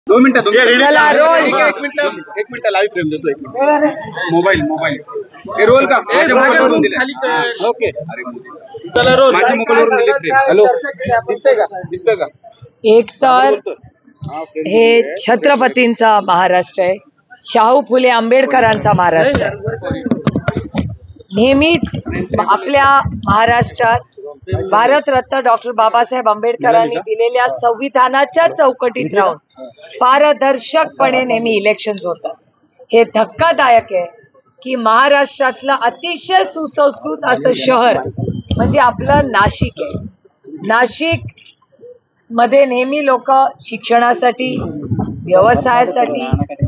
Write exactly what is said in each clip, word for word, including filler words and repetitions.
दो मिनिटं चला, रोल. एक मिनिट एक मिनिट लाईव्ह फ्रेम देतो. एक मिनिट मोबाईल मोबाईल हे रोल का माझ्या मोबाईलवरून दिले. ओके अरे चला रोल माझ्या मोबाईलवरून दिले फ्रेम. हॅलो दिसतंय का दिसतंय का? एक तर हे छत्रपतींचा महाराष्ट्र आहे, शाहू फुले आंबेडकरांचा महाराष्ट्र आहे. नेहमीच आपल्या महाराष्ट्रात भारतरत्न डॉक्टर बाबासाहेब आंबेडकरांनी दिलेल्या संविधानाच्या चौकटीत राहून पारदर्शकपणे नेहमी इलेक्शन्स होतात. हे धक्कादायक आहे की महाराष्ट्रातलं अतिशय सुसंस्कृत असं शहर म्हणजे आपलं नाशिक आहे. नाशिक मध्ये नेहमी लोक शिक्षणासाठी, व्यवसायासाठी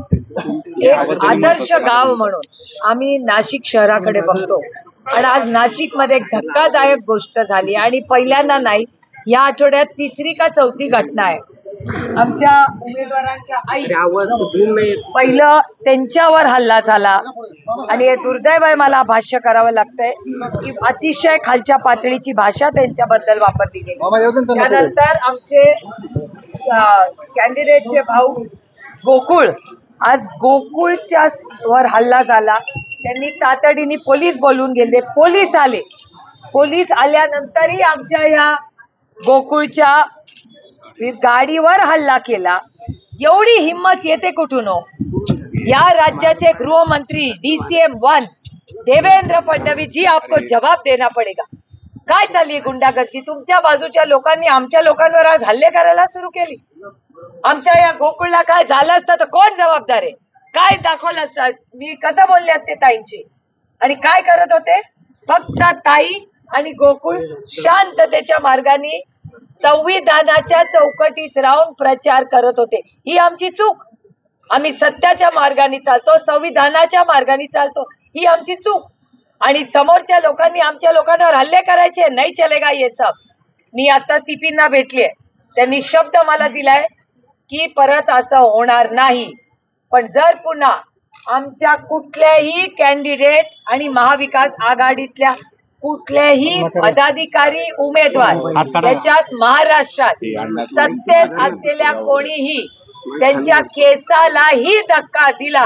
एक आदर्श गाव म्हणून आम्ही नाशिक शहराकडे बघतो. आणि आज नाशिक मध्ये एक धक्कादायक गोष्ट झाली आणि पहिल्यांदा नाही, या आठवड्यात तिसरी का चौथी घटना आहे. आमच्या उमेदवारांच्या आई पहिलं त्यांच्यावर हल्ला झाला आणि हे दुर्दैव आहे, मला भाष्य करावं लागतंय की अतिशय खालच्या पातळीची भाषा त्यांच्याबद्दल वापरली गेली. त्यानंतर आमचे कॅन्डिडेटचे भाऊ गोकुळ, आज गोकुळच्या वर हल्ला झाला. त्यांनी तातडीने पोलीस बोलवून गेले. पोलीस आले. पोलीस आल्यानंतरही आमच्या या गोकुळच्या गाडीवर हल्ला केला. एवढी हिम्मत येते कुठून हो? या राज्याचे गृहमंत्री डीसीएम वन देवेंद्र फडणवीस जी, आपको जवाब देना पडेगा. काय चालली गुंडागर्दी? तुमच्या बाजूच्या लोकांनी आमच्या लोकांवर आज हल्ले करायला सुरू केली. आमच्या या गोकुळला काय झालं असतं तर कोण जबाबदार आहे? काय दाखवलं असतं? मी कसं बोलले असते ताईंची? आणि काय करत होते? फक्त ताई आणि गोकुळ शांततेच्या मार्गाने संविधानाच्या चौकटीत राहून प्रचार करत होते. ही आमची चूक. आम्ही सत्याच्या मार्गाने चालतो, संविधानाच्या मार्गाने चालतो, ही आमची चूक. आणि समोरच्या लोकांनी आमच्या लोकांवर हल्ले करायचे, नाही चलेगा ये सब. मी आता सीपींना भेटले, त्यांनी शब्द मला दिलाय की परत असं होणार नाही. पण जर पुन्हा आमच्या कुठल्याही कॅन्डिडेट आणि महाविकास आघाडीतल्या कुठल्याही पदाधिकारी उमेदवार त्याच्यात महाराष्ट्रात सत्तेत असलेल्या कोणीही त्यांच्या केसालाही धक्का दिला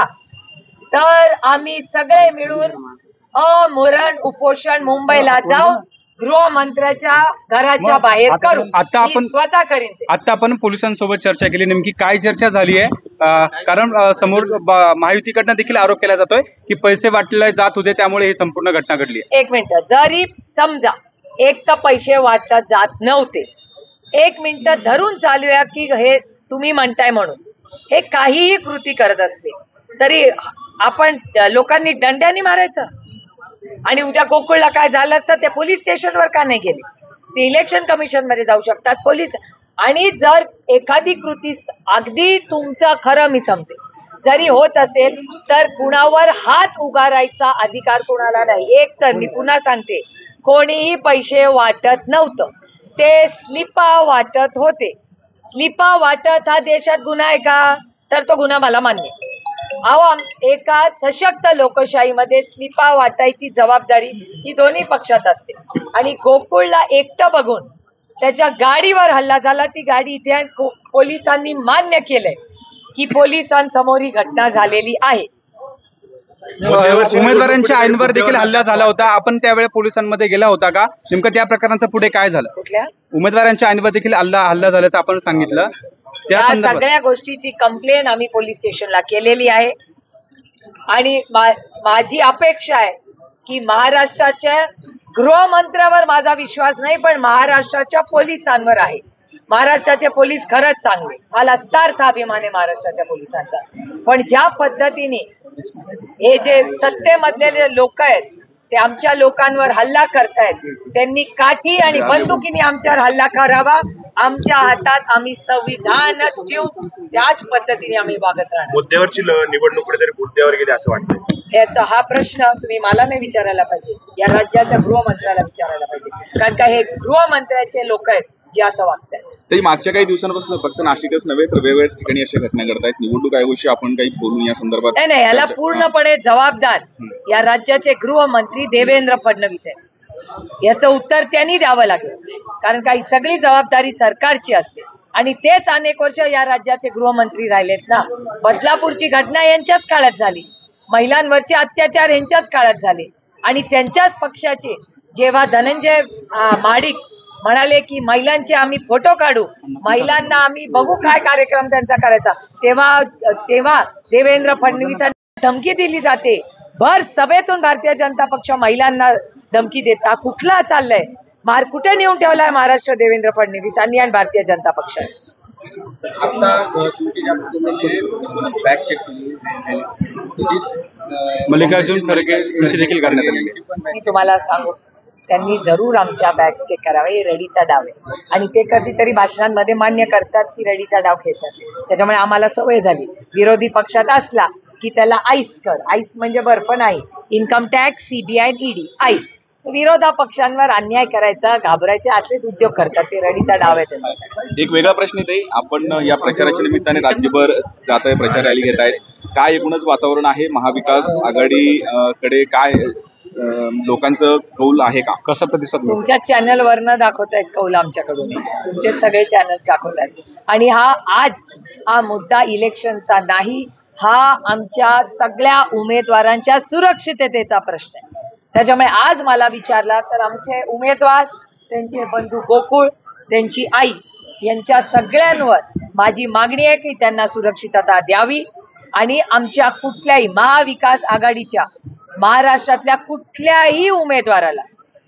तर आम्ही सगळे मिळून अमरण उपोषण मुंबईला जाऊन गृहमंत्र्याच्या घराच्या बाहेर करू. आता आपण स्वतः करीन. आता आपण पोलिसांसोबत चर्चा केली. नेमकी काय चर्चा झाली आहे? कारण समोर महायुतीकडनं देखील आरोप केला जातोय की पैसे वाटले जात होते, त्यामुळे ही संपूर्ण घटना घडली. एक मिनिट, जरी समजा एक तर पैसे वाटत जात नव्हते, एक मिनिट धरून चालूया की हे तुम्ही म्हणताय म्हणून हे काहीही कृती करत असले तरी आपण लोकांनी दंड्याने मारायचं. आणि उद्या गोकुळला काय झालं असतं ते पोलीस स्टेशनवर का नाही गेले? ते इलेक्शन कमिशन मध्ये जाऊ शकतात पोलीस. आणि जर एखादी कृती अगदी तुमचं खरं मी समजते जरी होत असेल तर कुणावर हात उगारायचा अधिकार कोणाला नाही. एक तर मी पुन्हा सांगते, कोणीही पैसे वाटत नव्हतं, ते स्लिपा वाटत होते. स्लिपा वाटत हा देशात गुन्हा आहे का? तर तो गुन्हा मला मान्य. अहो, एका सशक्त लोकशाहीमध्ये स्लिपा वाटायची जबाबदारी ही दोन्ही पक्षात असते. आणि गोकुळला एकटं बघून त्याच्या गाडीवर हल्ला झाला. ती गाडी इथे पोलिसांनी मान्य केलंय की पोलिसांसमोर ही घटना झालेली आहे. उमेदवारांच्या आईंवर देखील हल्ला झाला होता. आपण त्यावेळेस पोलिसांमध्ये गेला होता का? नेमकं त्या प्रकारांचं पुढे काय झालं? कुठल्या उमेदवारांच्या आईंवर देखील हल्ला हल्ला झाल्याचं आपण सांगितलं. त्या सगळ्या गोष्टीची कंप्लेन आम्ही पोलीस स्टेशनला केलेली आहे. आणि मा, माझी अपेक्षा आहे की महाराष्ट्राच्या गृहमंत्र्यावर माझा विश्वास नाही पण महाराष्ट्राच्या पोलिसांवर आहे. महाराष्ट्राचे पोलीस खरंच चांगले, मला सार्थ अभिमान आहे महाराष्ट्राच्या पोलिसांचा. पण ज्या पद्धतीने हे जे सत्तेमधले लोक आहेत ते आमच्या लोकांवर हल्ला करतायत, त्यांनी काठी आणि बंदुकीने आमच्यावर हल्ला करावा. आमच्या हातात आम्ही संविधानच ठेवू, त्याच पद्धतीने आम्ही वागत राहणार. मुद्द्यावरची निवडणूक कुठेतरी मुद्द्यावर गेली असं वाटतं. याचा हा प्रश्न तुम्ही मला नाही विचारायला पाहिजे, या राज्याच्या गृहमंत्र्याला विचारायला पाहिजे. कारण का हे गृहमंत्र्याचे लोक आहेत जे असं वागतात. तरी मागच्या काही दिवसांपासून फक्त नाशिकच नव्हे तर वेगवेगळ्या ठिकाणी अशा घटना घडतायत. निवडणूक आयोगाशी आपण काही बोलून या संदर्भात? नाही नाही, याला पूर्णपणे जबाबदार या राज्याचे गृहमंत्री देवेंद्र फडणवीस आहेत. याचं उत्तर त्यांनी द्यावं लागेल. कारण काही सगळी जबाबदारी सरकारची असते. आणि तेच अनेक वर्ष या राज्याचे गृहमंत्री राहिलेत ना. बदलापूरची घटना यांच्याच काळात झाली, महिलांवरचे अत्याचार यांच्याच काळात झाले आणि त्यांच्याच पक्षाचे जेव्हा धनंजय माडिक म्हणाले की महिलांचे आम्ही फोटो काढू, महिलांना आम्ही बघू काय कार्यक्रम त्यांचा करायचा, तेव्हा तेव्हा देवेंद्र फडणवीसांना धमकी दिली जाते. भर सभेतून भारतीय जनता पक्ष महिलांना धमकी देता कुठला चाललंय, मार कुठे नेऊन ठेवलाय महाराष्ट्र देवेंद्र फडणवीसांनी आणि भारतीय जनता पक्षाने. आता बॅग चेक मल्लिकार्जुन खरगे यांची देखील करण्यात आली. मी तुम्हाला सांगू, त्यांनी जरूर आमच्या बॅग चेक करावे, हे रडीचा डाव आहे आणि ते कधीतरी भाषणांमध्ये मान्य करतात की रडीचा डाव खेळतात. त्याच्यामुळे आम्हाला सवय झाली, विरोधी पक्षात असला की त्याला आईस कर, आईस म्हणजे बर्फ नाही, income tax, CBI, ED, ice. विरोधा पक्षांवर अन्याय करायचा, घाबरायचे असेच उद्योग करतात, ते रडीचा डाव आहे त्यांचा. एक वेगळा प्रश्न येते, आपण या प्रचाराच्या निमित्ताने राज्यभर जात आहे, प्रचार रॅली घेत आहेत, काय एकूणच वातावरण आहे, महाविकास आघाडी कडे काय लोकांचं कौल आहे का, कसा प्रतिसाद? तुमच्या चॅनल वरनं दाखवतायत कौल, आमच्याकडून तुमचे सगळे चॅनल दाखवतात. आणि हा आज हा मुद्दा इलेक्शनचा नाही, हा आमच्या सगळ्या उमेदवारांच्या सुरक्षिततेचा प्रश्न आहे. त्याच्यामुळे आज मला विचारला तर आमचे उमेदवार, त्यांचे बंधू गोकुळ, त्यांची आई यांच्या सगळ्यांवर माझी मागणी आहे की त्यांना सुरक्षितता द्यावी आणि आमच्या कुठल्याही महाविकास आघाडीच्या महाराष्ट्रातल्या कुठल्याही उमेदवाराला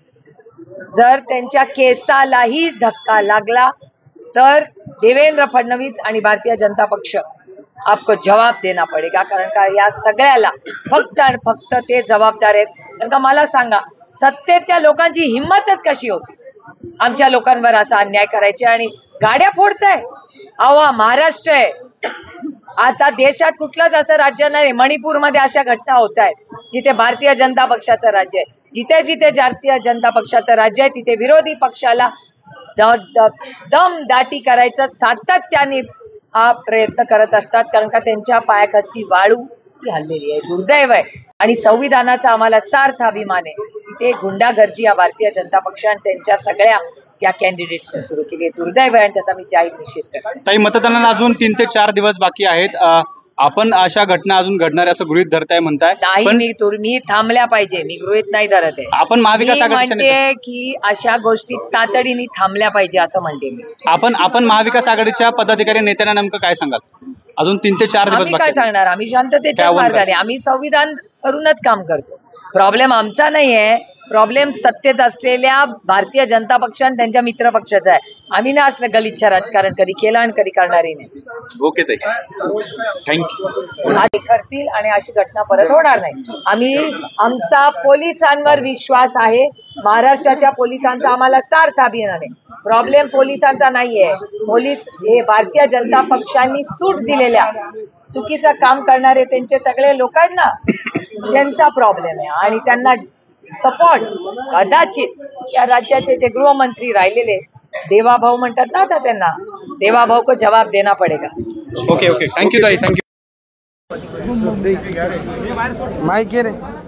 जर त्यांच्या केसालाही धक्का लागला तर देवेंद्र फडणवीस आणि भारतीय जनता पक्ष आपको जवाब देना पडेगा. कारण का या सगळ्याला फक्त आणि फक्त ते जबाबदार आहेत. कारण का मला सांगा, सत्तेच्या लोकांची हिंमतच कशी होती आमच्या लोकांवर असा अन्याय करायचे आणि गाड्या फोडताय. अहो महाराष्ट्र आहे, आता देशात कुठलंच असं राज्य नाही, मणिपूरमध्ये अशा घटना होत आहेत जिथे भारतीय जनता पक्षाचं राज्य आहे. जिथे जिथे भारतीय जनता पक्षाचं राज्य आहे तिथे विरोधी पक्षाला दम दाटी करायचं सातत्याने हा प्रयत्न करत असतात. कारण का त्यांच्या पायाखालची वाळू ती हल्लेली आहे, दुर्दैव आहे. आणि संविधानाचा आम्हाला सार्थ अभिमान आहे. ते गुंडागर्जी या भारतीय जनता पक्ष आणि त्यांच्या सगळ्या या कॅन्डिडेट्सने सुरू केली आहे, दुर्दैव आहे आणि त्याचा मी जाहीर निषेध करतो. ताई, मतदानाला अजून तीन ते चार दिवस बाकी आहेत, आपण अशा घटना अजून घडणार असं गृहीत धरताय म्हणताय? नाही, मी मी थांबल्या पाहिजे, मी गृहीत नाही धरत आहे. आपण महाविकास आघाडीच्या म्हणते की अशा गोष्टी तातडीने थांबल्या पाहिजे असं म्हणते मी. आपण आपण महाविकास आघाडीच्या पदाधिकारी नेत्यांना नेमकं काय सांगाल? अजून तीन ते चार दिवस आम्ही काय सांगणार, आम्ही शांततेच्या मार्गाने, आम्ही संविधान करूनच काम करतो. प्रॉब्लेम आमचा नाहीये, प्रॉब्लेम सत्तेत असलेल्या भारतीय जनता पक्ष आणि त्यांच्या मित्र पक्षाचा आहे. आम्ही ना असलं गलिच्छ राजकारण कधी केलं आणि कधी करणारही नाही. ओके ताई, थँक्यू. आधी करतील आणि अशी घटना परत होणार नाही. आम्ही आमचा पोलिसांवर विश्वास आहे, महाराष्ट्राच्या पोलिसांचा आम्हाला सार्थ अभिमान आहे. प्रॉब्लेम पोलिसांचा नाहीये, पोलीस हे भारतीय जनता पक्षांनी सूट दिलेल्या चुकीचं काम करणारे त्यांचे सगळे लोक आहेत ना, त्यांचा प्रॉब्लेम आहे. आणि त्यांना सपोर्ट कदाचित या राज्याचे जे गृहमंत्री राहिलेले देवाभाऊ म्हणतात ना, आता त्यांना देवाभाऊ को जवाब देना पडेगा. ओके ओके, थँक्यू ताई, थँक्यू. माइक घे रे.